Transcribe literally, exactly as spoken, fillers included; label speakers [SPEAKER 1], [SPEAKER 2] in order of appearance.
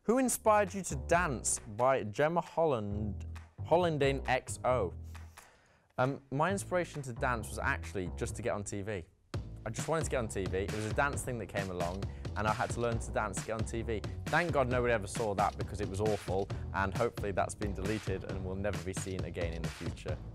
[SPEAKER 1] Who inspired you to dance by Gemma Holland, Hollandin X O? Um, my inspiration to dance was actually just to get on T V. I just wanted to get on T V. It was a dance thing that came along and I had to learn to dance to get on T V. Thank God nobody ever saw that because it was awful, and hopefully that's been deleted and will never be seen again in the future.